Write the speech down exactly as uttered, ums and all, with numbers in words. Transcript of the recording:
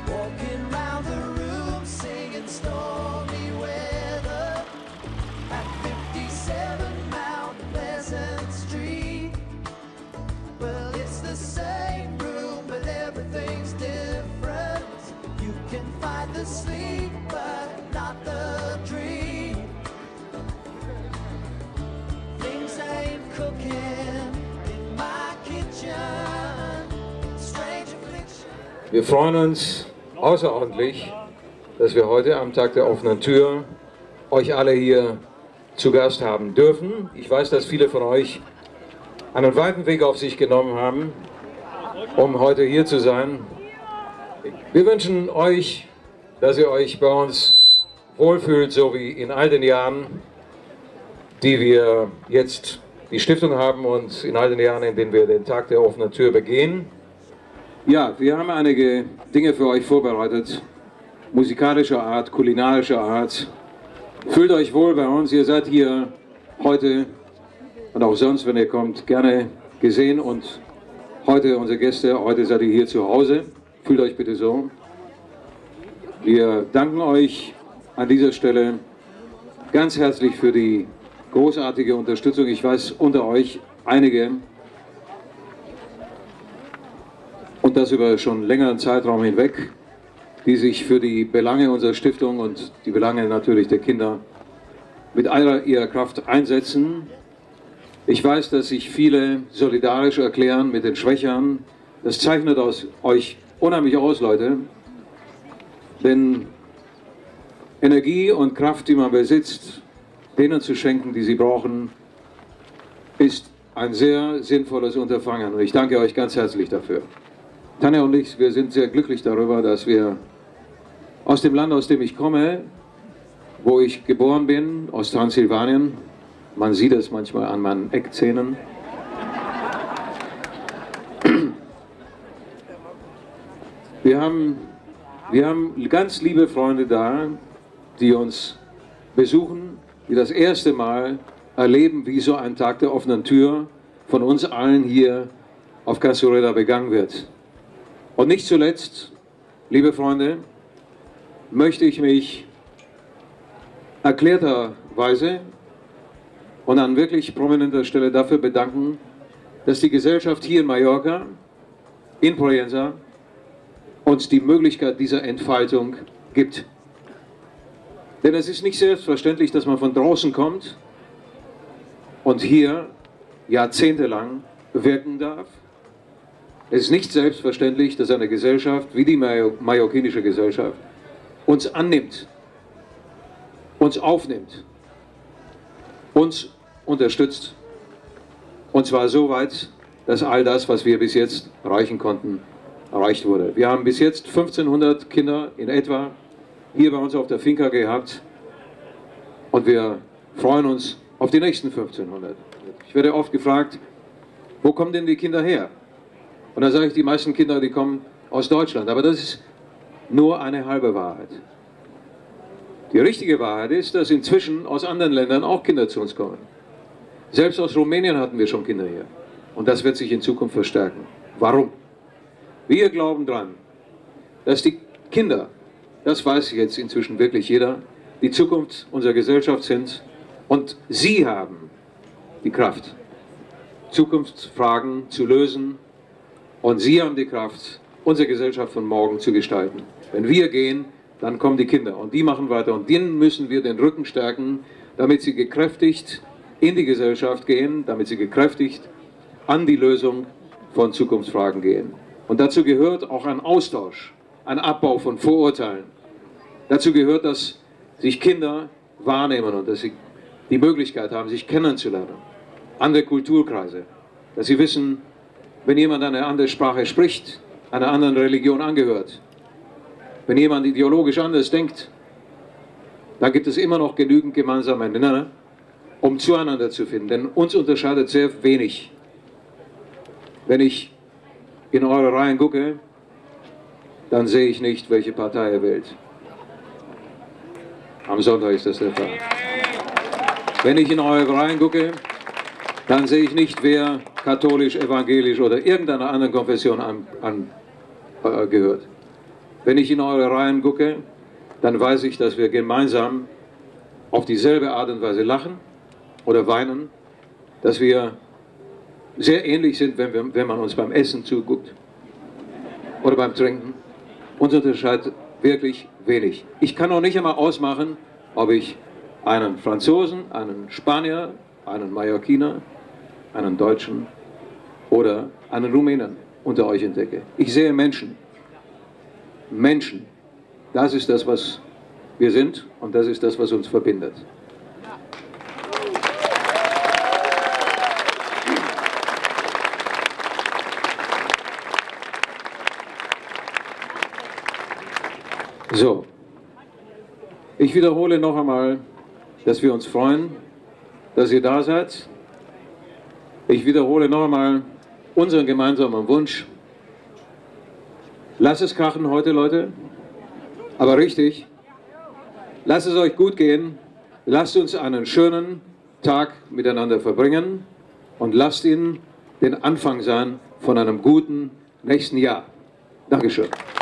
walking round the room singing stormy weather at fifty-seven Mount Pleasant Street. Well, it's the same room, but everything's different. You can find the sleep, but not the dream. Things ain't cooking in my kitchen. Strange affliction. Wir freuen uns außerordentlich, dass wir heute am Tag der offenen Tür euch alle hier zu Gast haben dürfen. Ich weiß, dass viele von euch einen weiten Weg auf sich genommen haben, um heute hier zu sein. Wir wünschen euch, dass ihr euch bei uns wohlfühlt, so wie in all den Jahren, die wir jetzt die Stiftung haben und in all den Jahren, in denen wir den Tag der offenen Tür begehen. Ja, wir haben einige Dinge für euch vorbereitet, musikalischer Art, kulinarischer Art. Fühlt euch wohl bei uns, ihr seid hier heute und auch sonst, wenn ihr kommt, gerne gesehen und heute unsere Gäste, heute seid ihr hier zu Hause. Fühlt euch bitte so. Wir danken euch an dieser Stelle ganz herzlich für die großartige Unterstützung. Ich weiß unter euch einige, und das über schon längeren Zeitraum hinweg, die sich für die Belange unserer Stiftung und die Belange natürlich der Kinder mit aller ihrer Kraft einsetzen. Ich weiß, dass sich viele solidarisch erklären mit den Schwächeren. Das zeichnet aus euch unheimlich aus, Leute. Denn Energie und Kraft, die man besitzt, denen zu schenken, die sie brauchen, ist ein sehr sinnvolles Unterfangen. Und ich danke euch ganz herzlich dafür. Tanja und ich, wir sind sehr glücklich darüber, dass wir aus dem Land, aus dem ich komme, wo ich geboren bin, aus Transsilvanien, man sieht es manchmal an meinen Eckzähnen, wir haben, wir haben ganz liebe Freunde da, die uns besuchen, die das erste Mal erleben, wie so ein Tag der offenen Tür von uns allen hier auf Casureda begangen wird. Und nicht zuletzt, liebe Freunde, möchte ich mich erklärterweise und an wirklich prominenter Stelle dafür bedanken, dass die Gesellschaft hier in Mallorca, in Proença, uns die Möglichkeit dieser Entfaltung gibt. Denn es ist nicht selbstverständlich, dass man von draußen kommt und hier jahrzehntelang wirken darf. Es ist nicht selbstverständlich, dass eine Gesellschaft wie die mallorquinische Gesellschaft uns annimmt, uns aufnimmt, uns unterstützt. Und zwar so weit, dass all das, was wir bis jetzt erreichen konnten, erreicht wurde. Wir haben bis jetzt fünfzehnhundert Kinder in etwa hier bei uns auf der Finca gehabt und wir freuen uns auf die nächsten fünfzehnhundert. Ich werde oft gefragt, wo kommen denn die Kinder her? Und da sage ich, die meisten Kinder, die kommen aus Deutschland. Aber das ist nur eine halbe Wahrheit. Die richtige Wahrheit ist, dass inzwischen aus anderen Ländern auch Kinder zu uns kommen. Selbst aus Rumänien hatten wir schon Kinder hier. Und das wird sich in Zukunft verstärken. Warum? Wir glauben dran, dass die Kinder, das weiß jetzt inzwischen wirklich jeder, die Zukunft unserer Gesellschaft sind. Und sie haben die Kraft, Zukunftsfragen zu lösen. Und sie haben die Kraft, unsere Gesellschaft von morgen zu gestalten. Wenn wir gehen, dann kommen die Kinder und die machen weiter. Und denen müssen wir den Rücken stärken, damit sie gekräftigt in die Gesellschaft gehen, damit sie gekräftigt an die Lösung von Zukunftsfragen gehen. Und dazu gehört auch ein Austausch, ein Abbau von Vorurteilen. Dazu gehört, dass sich Kinder wahrnehmen und dass sie die Möglichkeit haben, sich kennenzulernen. Andere Kulturkreise, dass sie wissen, wenn jemand eine andere Sprache spricht, einer anderen Religion angehört, wenn jemand ideologisch anders denkt, dann gibt es immer noch genügend gemeinsame Nenner, um zueinander zu finden. Denn uns unterscheidet sehr wenig. Wenn ich in eure Reihen gucke, dann sehe ich nicht, welche Partei ihr wählt. Am Sonntag ist das der Fall. Wenn ich in eure Reihen gucke, dann sehe ich nicht, wer katholisch, evangelisch oder irgendeiner anderen Konfession angehört. An, äh, Wenn ich in eure Reihen gucke, dann weiß ich, dass wir gemeinsam auf dieselbe Art und Weise lachen oder weinen, dass wir sehr ähnlich sind, wenn, wir, wenn man uns beim Essen zuguckt oder beim Trinken. Uns unterscheidet wirklich wenig. Ich kann auch nicht einmal ausmachen, ob ich einen Franzosen, einen Spanier, einen Mallorquiner, einen Deutschen oder einen Rumänen unter euch entdecke. Ich sehe Menschen. Menschen. Das ist das, was wir sind und das ist das, was uns verbindet. So, ich wiederhole noch einmal, dass wir uns freuen, dass ihr da seid. Ich wiederhole noch einmal unseren gemeinsamen Wunsch. Lasst es krachen heute, Leute, aber richtig. Lasst es euch gut gehen. Lasst uns einen schönen Tag miteinander verbringen und lasst ihn den Anfang sein von einem guten nächsten Jahr. Dankeschön.